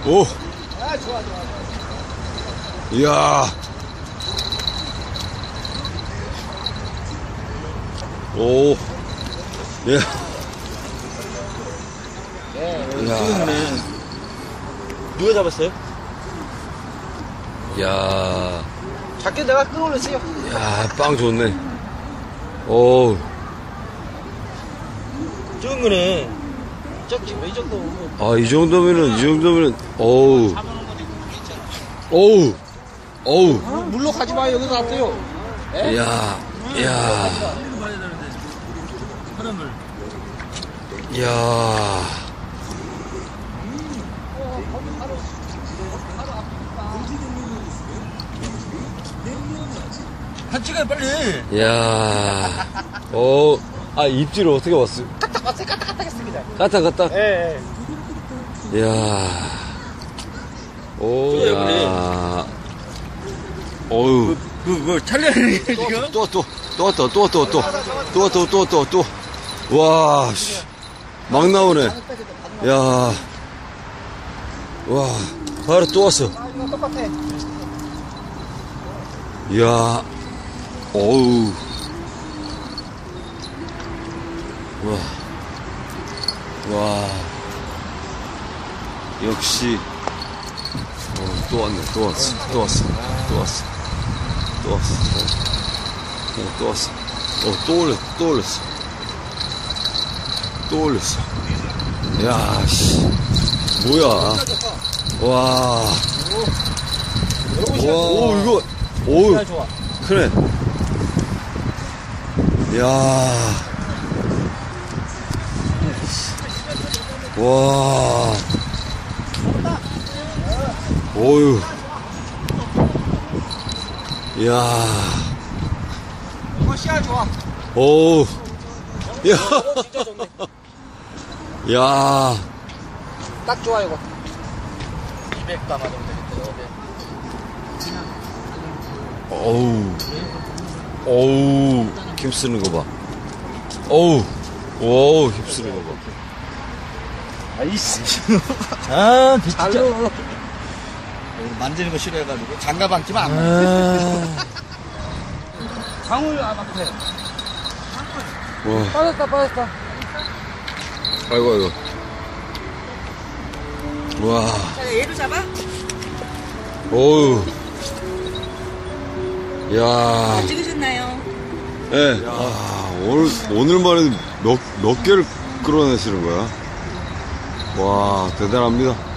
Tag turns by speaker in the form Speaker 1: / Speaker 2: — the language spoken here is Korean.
Speaker 1: 오.
Speaker 2: 아, 좋아.
Speaker 1: 이야. 오. 예.
Speaker 2: 네. 누가 잡았어요?
Speaker 1: 야.
Speaker 2: 작게 내가 끌어올렸어요.
Speaker 1: 야, 빵 좋네. 오.
Speaker 2: 적은 거네. 적지, 이 정도.
Speaker 1: 아, 이 정도면은, 어우. 어우. 어우.
Speaker 2: 물로 가지 마요. 여기서 놔둬요.
Speaker 1: 야, 야. 야.
Speaker 2: 한 찍어요, 빨리.
Speaker 1: 야. 아, 입질을 어떻게 왔어요?
Speaker 2: 까딱 했습니다.
Speaker 1: 까딱.
Speaker 2: 예.
Speaker 1: 야. 오,
Speaker 2: 그래요,
Speaker 1: 야. 어우.
Speaker 2: 촬영이 지금?
Speaker 1: 또. 와, 씨. 막 나오네. 야. 와, 바로 또 왔어.
Speaker 2: 이거 똑같아.
Speaker 1: 야. 어우. 와. 역시. 또 왔네. 또 왔어. 또 올렸어. 야, 씨. 뭐야. 와. 오, 이거. 오,
Speaker 2: 좋아.
Speaker 1: 크네. 야. 와. 오유. 야.
Speaker 2: 이거 씨알 좋아.
Speaker 1: 오. 야.
Speaker 2: 진짜 좋네.
Speaker 1: 야.
Speaker 2: 딱 좋아, 이거. 200담아 정도 되겠다.
Speaker 1: 어우, 힘쓰는 거 봐. 어우, 힘쓰는 거 봐.
Speaker 2: 아이씨.
Speaker 3: 아, 진짜.
Speaker 2: 잘로. 만지는 거 싫어해가지고. 장갑 안 끼면 안 돼. 방울 앞에.
Speaker 1: 와,
Speaker 2: 빠졌다.
Speaker 1: 아이고. 와,
Speaker 4: 자, 얘로 잡아?
Speaker 1: 어우. 야.
Speaker 4: 찍으셨나요?
Speaker 1: 예. 아, 오늘만에 몇 개를 끌어내시는 거야? 와, 대단합니다.